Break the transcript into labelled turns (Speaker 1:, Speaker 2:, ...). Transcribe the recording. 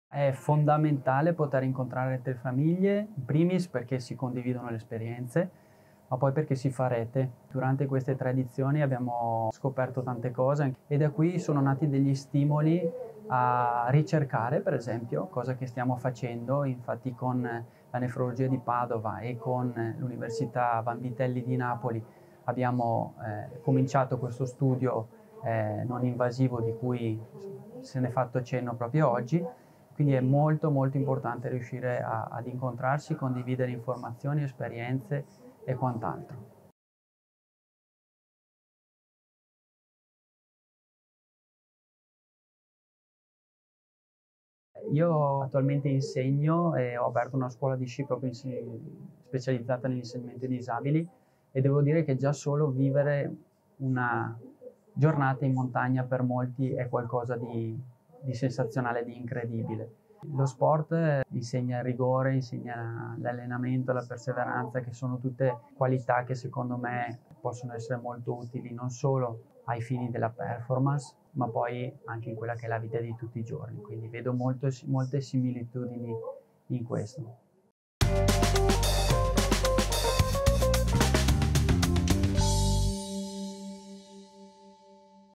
Speaker 1: È fondamentale poter incontrare altre famiglie, in primis perché si condividono le esperienze, ma poi perché si fa rete. Durante queste 3 edizioni abbiamo scoperto tante cose e da qui sono nati degli stimoli a ricercare, per esempio, cosa che stiamo facendo, infatti con la nefrologia di Padova e con l'Università Vanvitelli di Napoli abbiamo cominciato questo studio non invasivo di cui se ne è fatto cenno proprio oggi. Quindi è molto molto importante riuscire ad incontrarsi, condividere informazioni, esperienze e quant'altro. Io attualmente insegno e ho aperto una scuola di sci proprio specializzata nell'insegnamento ai disabili e devo dire che già solo vivere una giornata in montagna per molti è qualcosa di sensazionale, di incredibile. Lo sport insegna il rigore, insegna l'allenamento, la perseveranza, che sono tutte qualità che secondo me possono essere molto utili non solo ai fini della performance, ma poi anche in quella che è la vita di tutti i giorni. Quindi vedo molte similitudini in questo.